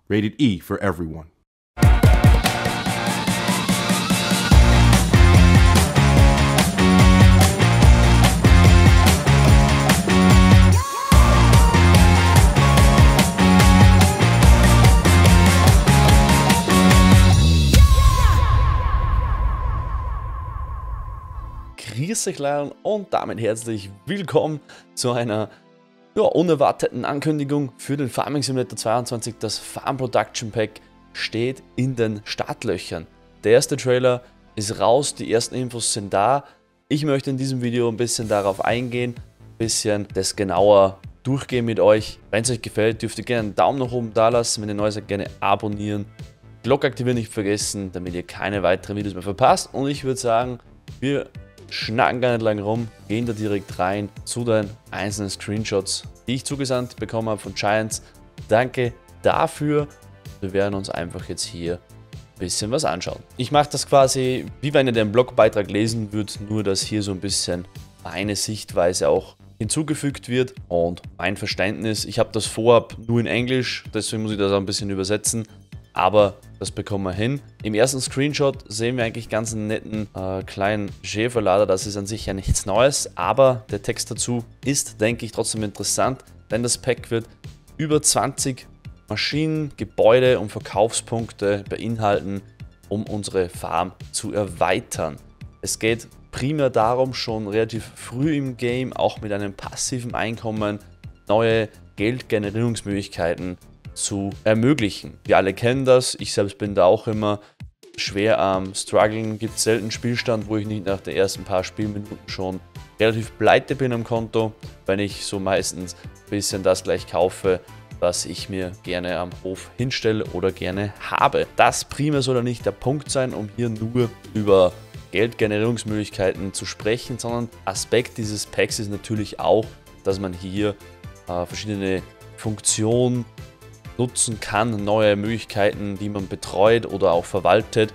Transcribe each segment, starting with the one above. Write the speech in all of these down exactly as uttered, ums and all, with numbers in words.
Rated E for everyone. Grüß euch Leute und damit herzlich willkommen zu einer ja, unerwarteten Ankündigung für den Farming Simulator zweiundzwanzig. Das Farm Production Pack steht in den Startlöchern. Der erste Trailer ist raus, die ersten Infos sind da. Ich möchte in diesem Video ein bisschen darauf eingehen, ein bisschen das genauer durchgehen mit euch. Wenn es euch gefällt, dürft ihr gerne einen Daumen nach oben da lassen, wenn ihr neu seid, gerne abonnieren. Glocke aktivieren nicht vergessen, damit ihr keine weiteren Videos mehr verpasst. Und ich würde sagen, wir schnacken gar nicht lange rum, gehen da direkt rein zu den einzelnen Screenshots, die ich zugesandt bekommen habe von Giants. Danke dafür. Wir werden uns einfach jetzt hier ein bisschen was anschauen. Ich mache das quasi, wie wenn ihr den Blogbeitrag lesen würdet, nur dass hier so ein bisschen meine Sichtweise auch hinzugefügt wird und mein Verständnis. Ich habe das vorab nur in Englisch, deswegen muss ich das auch ein bisschen übersetzen. Aber das bekommen wir hin. Im ersten Screenshot sehen wir eigentlich ganz einen netten äh, kleinen Schäferlader. Das ist an sich ja nichts Neues, aber der Text dazu ist, denke ich, trotzdem interessant, denn das Pack wird über zwanzig Maschinen, Gebäude und Verkaufspunkte beinhalten, um unsere Farm zu erweitern. Es geht primär darum, schon relativ früh im Game, auch mit einem passiven Einkommen, neue Geldgenerierungsmöglichkeiten zu ermöglichen. Wir alle kennen das, ich selbst bin da auch immer schwer am Struggeln. Gibt es selten Spielstand, wo ich nicht nach den ersten paar Spielminuten schon relativ pleite bin am Konto, wenn ich so meistens ein bisschen das gleich kaufe, was ich mir gerne am Hof hinstelle oder gerne habe. Das primär soll ja nicht der Punkt sein, um hier nur über Geldgenerierungsmöglichkeiten zu sprechen, sondern Aspekt dieses Packs ist natürlich auch, dass man hier äh, verschiedene Funktionen nutzen kann, neue Möglichkeiten, die man betreut oder auch verwaltet,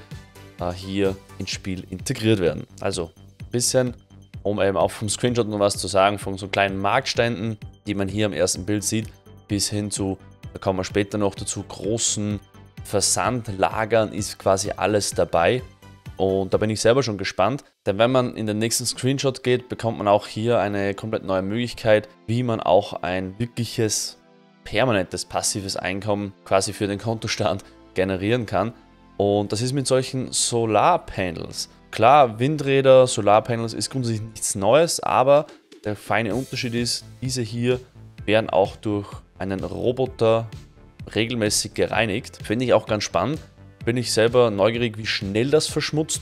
hier ins Spiel integriert werden. Also ein bisschen, um eben auch vom Screenshot noch was zu sagen, von so kleinen Marktständen, die man hier am ersten Bild sieht, bis hin zu, da kommen wir später noch dazu, großen Versandlagern ist quasi alles dabei. Und da bin ich selber schon gespannt, denn wenn man in den nächsten Screenshot geht, bekommt man auch hier eine komplett neue Möglichkeit, wie man auch ein wirkliches permanentes passives Einkommen quasi für den Kontostand generieren kann. Und das ist mit solchen Solarpanels. Klar, Windräder, Solarpanels ist grundsätzlich nichts Neues, aber der feine Unterschied ist, diese hier werden auch durch einen Roboter regelmäßig gereinigt. Finde ich auch ganz spannend. Bin ich selber neugierig, wie schnell das verschmutzt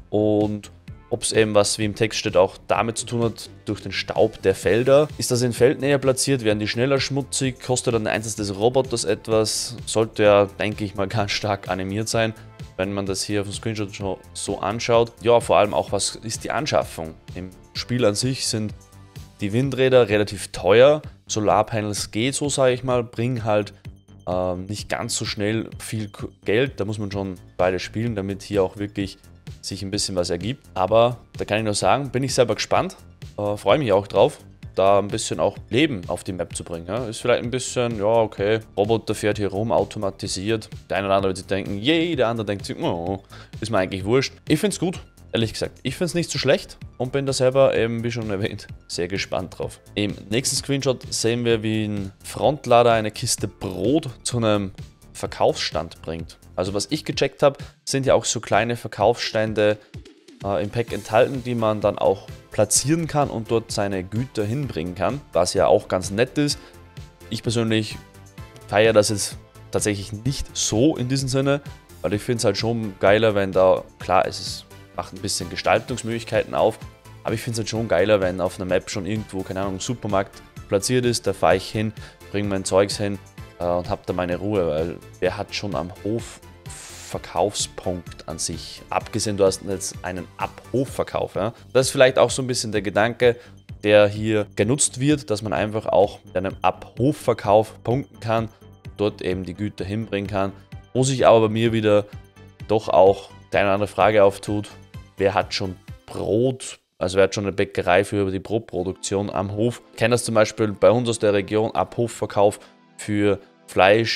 und ob es eben, was wie im Text steht, auch damit zu tun hat, durch den Staub der Felder. Ist das in Feldnähe platziert, werden die schneller schmutzig, kostet dann der Einsatz des Roboters etwas, sollte ja, denke ich mal, ganz stark animiert sein, wenn man das hier auf dem Screenshot schon so anschaut. Ja, vor allem auch, was ist die Anschaffung? Im Spiel an sich sind die Windräder relativ teuer, Solarpanels geht so, sage ich mal, bringen halt äh, nicht ganz so schnell viel Geld, da muss man schon beide spielen, damit hier auch wirklich sich ein bisschen was ergibt. Aber da kann ich nur sagen, bin ich selber gespannt, äh, freue mich auch drauf, da ein bisschen auch Leben auf die Map zu bringen. Ja. Ist vielleicht ein bisschen, ja okay, Roboter fährt hier rum, automatisiert. Der eine oder andere wird sich denken, yay, der andere denkt sich, oh, ist mir eigentlich wurscht. Ich finde es gut, ehrlich gesagt. Ich finde es nicht so schlecht und bin da selber eben, wie schon erwähnt, sehr gespannt drauf. Im nächsten Screenshot sehen wir, wie ein Frontlader eine Kiste Brot zu einem Verkaufsstand bringt. Also was ich gecheckt habe, sind ja auch so kleine Verkaufsstände äh, im Pack enthalten, die man dann auch platzieren kann und dort seine Güter hinbringen kann, was ja auch ganz nett ist. Ich persönlich feiere das jetzt tatsächlich nicht so in diesem Sinne, weil ich finde es halt schon geiler, wenn da, klar, es ist, macht ein bisschen Gestaltungsmöglichkeiten auf, aber ich finde es halt schon geiler, wenn auf einer Map schon irgendwo, keine Ahnung, ein Supermarkt platziert ist, da fahre ich hin, bringe mein Zeugs hin und habe da meine Ruhe, weil wer hat schon am Hof Verkaufspunkt an sich, abgesehen du hast jetzt einen Ab-Hof-Verkauf. Ja? Das ist vielleicht auch so ein bisschen der Gedanke, der hier genutzt wird, dass man einfach auch mit einem Ab-Hof-Verkauf punkten kann, dort eben die Güter hinbringen kann, wo sich aber bei mir wieder doch auch die eine oder andere Frage auftut, wer hat schon Brot, also wer hat schon eine Bäckerei für die Brotproduktion am Hof. Ich kenne das zum Beispiel bei uns aus der Region, Ab-Hof-Verkauf für Fleisch,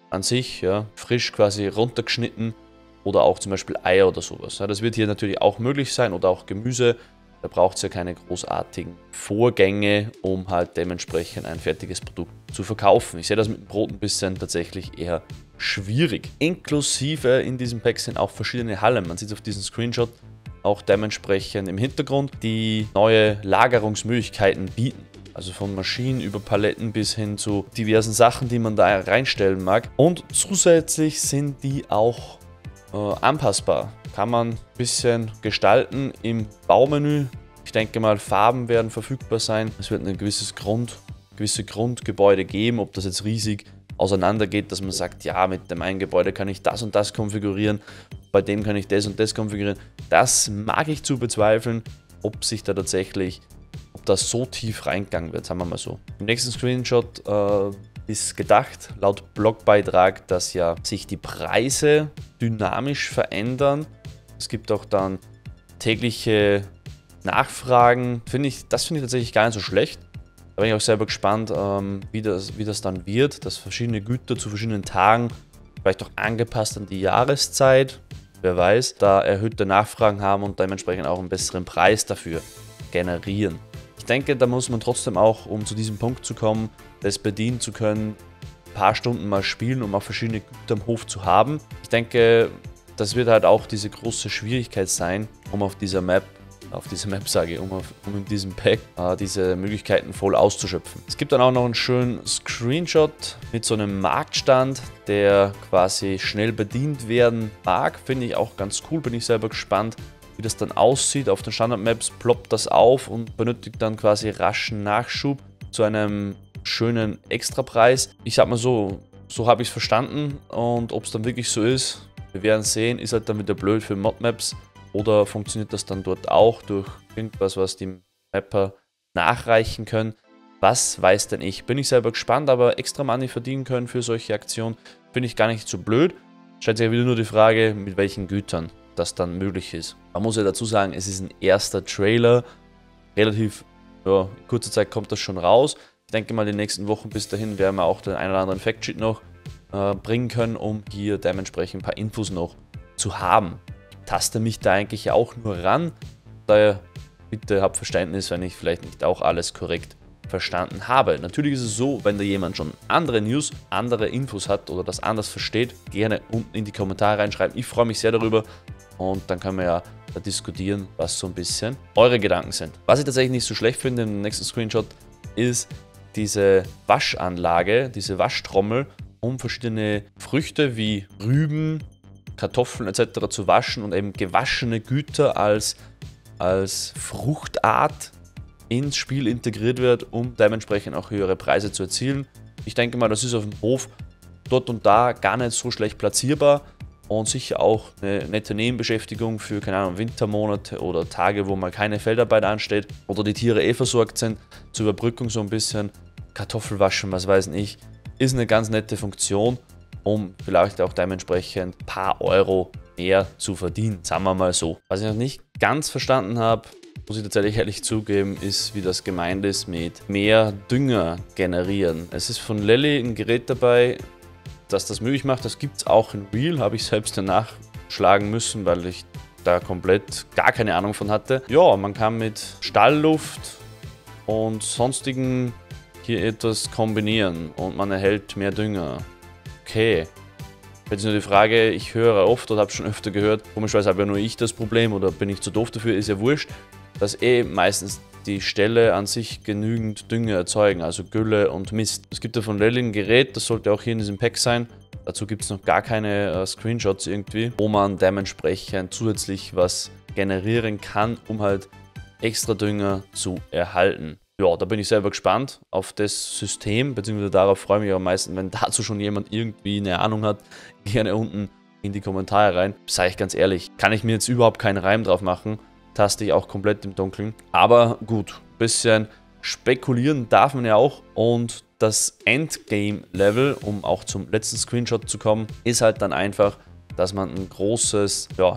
an sich, ja, frisch quasi runtergeschnitten oder auch zum Beispiel Eier oder sowas. Ja, das wird hier natürlich auch möglich sein oder auch Gemüse. Da braucht es ja keine großartigen Vorgänge, um halt dementsprechend ein fertiges Produkt zu verkaufen. Ich sehe das mit dem Brot ein bisschen tatsächlich eher schwierig. Inklusive in diesem Pack sind auch verschiedene Hallen. Man sieht auf diesem Screenshot auch dementsprechend im Hintergrund, die neue Lagerungsmöglichkeiten bieten. Also von Maschinen über Paletten bis hin zu diversen Sachen, die man da reinstellen mag. Und zusätzlich sind die auch äh, anpassbar. Kann man ein bisschen gestalten im Baumenü. Ich denke mal, Farben werden verfügbar sein. Es wird ein gewisses Grund, gewisse Grundgebäude geben, ob das jetzt riesig auseinander geht, dass man sagt, ja, mit dem einen Gebäude kann ich das und das konfigurieren, bei dem kann ich das und das konfigurieren. Das mag ich zu bezweifeln, ob sich da tatsächlich, ob das so tief reingegangen wird, sagen wir mal so. Im nächsten Screenshot äh, ist gedacht, laut Blogbeitrag, dass ja sich die Preise dynamisch verändern. Es gibt auch dann tägliche Nachfragen. Finde ich, das finde ich tatsächlich gar nicht so schlecht. Da bin ich auch selber gespannt, ähm, wie, das, wie das dann wird, dass verschiedene Güter zu verschiedenen Tagen, vielleicht auch angepasst an die Jahreszeit, wer weiß, da erhöhte Nachfragen haben und dementsprechend auch einen besseren Preis dafür generieren. Ich denke, da muss man trotzdem auch, um zu diesem Punkt zu kommen, das bedienen zu können, ein paar Stunden mal spielen, um auch verschiedene Güter am Hof zu haben. Ich denke, das wird halt auch diese große Schwierigkeit sein, um auf dieser Map, auf dieser Map sage ich, um, auf, um in diesem Pack äh, diese Möglichkeiten voll auszuschöpfen. Es gibt dann auch noch einen schönen Screenshot mit so einem Marktstand, der quasi schnell bedient werden mag. Finde ich auch ganz cool, bin ich selber gespannt, wie das dann aussieht. Auf den Standard-Maps ploppt das auf und benötigt dann quasi raschen Nachschub zu einem schönen Extrapreis. Ich sag mal so, so habe ich es verstanden und ob es dann wirklich so ist, wir werden sehen, ist halt dann wieder blöd für Modmaps oder funktioniert das dann dort auch durch irgendwas, was die Mapper nachreichen können. Was weiß denn ich? Bin ich selber gespannt, aber extra Money verdienen können für solche Aktionen, finde ich gar nicht so blöd. Stellt sich ja wieder nur die Frage, mit welchen Gütern das dann möglich ist. Man muss ja dazu sagen, es ist ein erster Trailer. Relativ ja, in kurzer Zeit kommt das schon raus. Ich denke mal, in den nächsten Wochen bis dahin werden wir auch den einen oder anderen Factsheet noch äh, bringen können, um hier dementsprechend ein paar Infos noch zu haben. Ich taste mich da eigentlich auch nur ran. Daher bitte habt Verständnis, wenn ich vielleicht nicht auch alles korrekt verstanden habe. Natürlich ist es so, wenn da jemand schon andere News, andere Infos hat oder das anders versteht, gerne unten in die Kommentare reinschreiben. Ich freue mich sehr darüber und dann können wir ja da diskutieren, was so ein bisschen eure Gedanken sind. Was ich tatsächlich nicht so schlecht finde im nächsten Screenshot ist diese Waschanlage, diese Waschtrommel, um verschiedene Früchte wie Rüben, Kartoffeln et cetera zu waschen und eben gewaschene Güter als, als Fruchtart ins Spiel integriert wird, um dementsprechend auch höhere Preise zu erzielen. Ich denke mal, das ist auf dem Hof dort und da gar nicht so schlecht platzierbar und sicher auch eine nette Nebenbeschäftigung für, keine Ahnung, Wintermonate oder Tage, wo mal keine Feldarbeit ansteht oder die Tiere eh versorgt sind, zur Überbrückung so ein bisschen Kartoffel waschen, was weiß ich, ist eine ganz nette Funktion, um vielleicht auch dementsprechend ein paar Euro mehr zu verdienen, sagen wir mal so. Was ich noch nicht ganz verstanden habe, muss ich tatsächlich ehrlich zugeben, ist, wie das gemeint ist mit mehr Dünger generieren. Es ist von Lely ein Gerät dabei, das das möglich macht. Das gibt es auch in Real, habe ich selbst danach schlagen müssen, weil ich da komplett gar keine Ahnung von hatte. Ja, man kann mit Stallluft und sonstigen hier etwas kombinieren und man erhält mehr Dünger. Okay. Jetzt ist nur die Frage, ich höre oft oder habe schon öfter gehört, komischerweise habe ja nur ich das Problem oder bin ich zu doof dafür, ist ja wurscht, dass eh meistens die Ställe an sich genügend Dünger erzeugen, also Gülle und Mist. Es gibt ja von Lely ein Gerät, das sollte auch hier in diesem Pack sein. Dazu gibt es noch gar keine äh, Screenshots irgendwie, wo man dementsprechend zusätzlich was generieren kann, um halt extra Dünger zu erhalten. Ja, da bin ich selber gespannt auf das System, beziehungsweise darauf freue ich mich am meisten, wenn dazu schon jemand irgendwie eine Ahnung hat, gerne unten in die Kommentare rein. Sage ich ganz ehrlich, kann ich mir jetzt überhaupt keinen Reim drauf machen, taste ich auch komplett im Dunkeln. Aber gut, ein bisschen spekulieren darf man ja auch und das Endgame-Level, um auch zum letzten Screenshot zu kommen, ist halt dann einfach, dass man ein großes ja,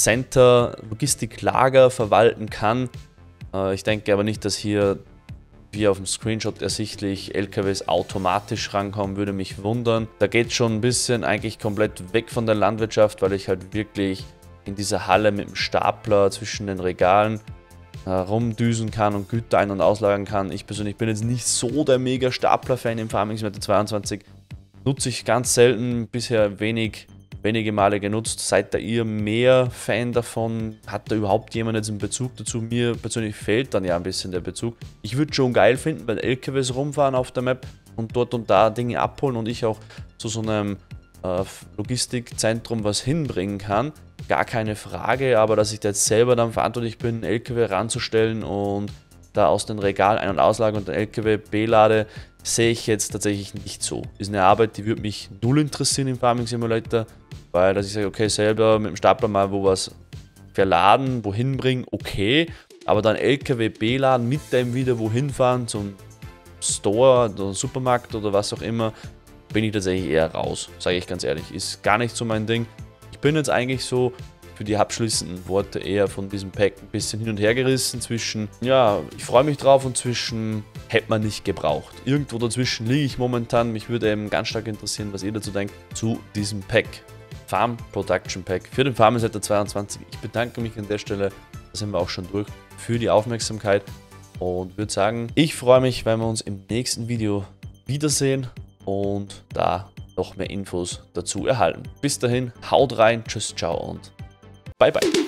Logistik-Center, Logistiklager verwalten kann. Ich denke aber nicht, dass hier wie auf dem Screenshot ersichtlich, L K Ws automatisch rankommen, würde mich wundern. Da geht es schon ein bisschen eigentlich komplett weg von der Landwirtschaft, weil ich halt wirklich in dieser Halle mit dem Stapler zwischen den Regalen äh, rumdüsen kann und Güter ein- und auslagern kann. Ich persönlich bin jetzt nicht so der mega Stapler-Fan im Farming Simulator zweiundzwanzig. Nutze ich ganz selten, bisher wenig, wenige Male genutzt. Seid da ihr mehr Fan davon? Hat da überhaupt jemand jetzt einen Bezug dazu? Mir persönlich fehlt dann ja ein bisschen der Bezug. Ich würde schon geil finden, wenn L K Ws rumfahren auf der Map und dort und da Dinge abholen und ich auch zu so einem äh, Logistikzentrum was hinbringen kann. Gar keine Frage, aber dass ich da jetzt selber dann verantwortlich bin, einen L K W ranzustellen und da aus den Regalen ein- und auslage und den L K W belade, sehe ich jetzt tatsächlich nicht so. Ist eine Arbeit, die würde mich null interessieren im Farming Simulator, weil dass ich sage, okay, selber mit dem Stapler mal wo was verladen, wohin bringen, okay, aber dann L K W beladen, mit dem wieder wohin fahren, zum Store oder Supermarkt oder was auch immer, bin ich tatsächlich eher raus, sage ich ganz ehrlich. Ist gar nicht so mein Ding. Ich bin jetzt eigentlich so für die abschließenden Worte eher von diesem Pack ein bisschen hin und her gerissen zwischen, ja, ich freue mich drauf und zwischen, hätte man nicht gebraucht. Irgendwo dazwischen liege ich momentan. Mich würde eben ganz stark interessieren, was ihr dazu denkt, zu diesem Pack. Farm Production Pack für den Farming Simulator zweiundzwanzig. Ich bedanke mich an der Stelle, da sind wir auch schon durch, für die Aufmerksamkeit und würde sagen, ich freue mich, wenn wir uns im nächsten Video wiedersehen und da noch mehr Infos dazu erhalten. Bis dahin, haut rein, tschüss, ciao und bye bye.